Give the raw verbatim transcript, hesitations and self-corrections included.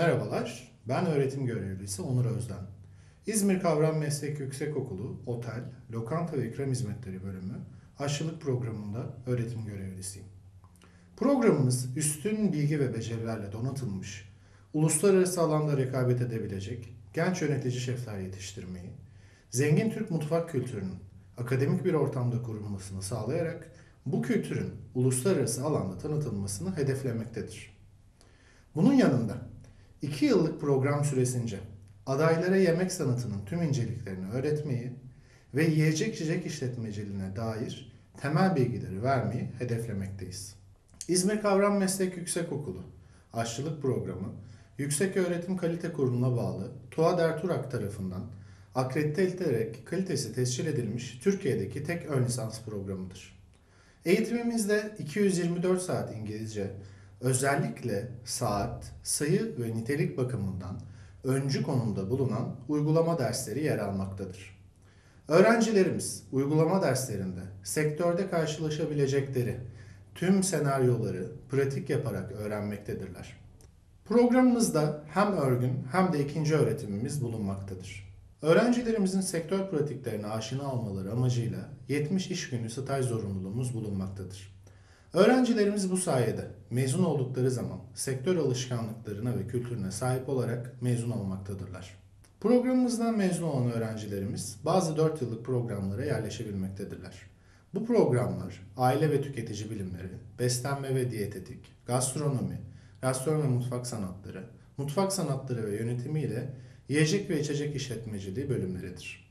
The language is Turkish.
Merhabalar, ben öğretim görevlisi Onur Özden. İzmir Kavram Meslek Yüksekokulu Otel, Lokanta ve İkram Hizmetleri Bölümü Aşçılık Programı'nda öğretim görevlisiyim. Programımız üstün bilgi ve becerilerle donatılmış, uluslararası alanda rekabet edebilecek genç yönetici şefler yetiştirmeyi, zengin Türk mutfak kültürünün akademik bir ortamda kurulmasını sağlayarak bu kültürün uluslararası alanda tanıtılmasını hedeflemektedir. Bunun yanında iki yıllık program süresince adaylara yemek sanatının tüm inceliklerini öğretmeyi ve yiyecek içecek işletmeciliğine dair temel bilgileri vermeyi hedeflemekteyiz. İzmir Kavram Meslek Yüksekokulu Aşçılık Programı, Yükseköğretim Kalite Kurulu'na bağlı TUAD Ertuğrak tarafından akredite edilerek kalitesi tescil edilmiş Türkiye'deki tek ön lisans programıdır. Eğitimimizde iki yüz yirmi dört saat İngilizce, özellikle saat, sayı ve nitelik bakımından öncü konumda bulunan uygulama dersleri yer almaktadır. Öğrencilerimiz uygulama derslerinde sektörde karşılaşabilecekleri tüm senaryoları pratik yaparak öğrenmektedirler. Programımızda hem örgün hem de ikinci öğretimimiz bulunmaktadır. Öğrencilerimizin sektör pratiklerine aşina olmaları amacıyla yetmiş iş günü staj zorunluluğumuz bulunmaktadır. Öğrencilerimiz bu sayede mezun oldukları zaman sektör alışkanlıklarına ve kültürüne sahip olarak mezun olmaktadırlar. Programımızdan mezun olan öğrencilerimiz bazı dört yıllık programlara yerleşebilmektedirler. Bu programlar aile ve tüketici bilimleri, beslenme ve diyetetik, gastronomi, gastronomi ve mutfak sanatları, mutfak sanatları ve yönetimi ile yiyecek ve içecek işletmeciliği bölümleridir.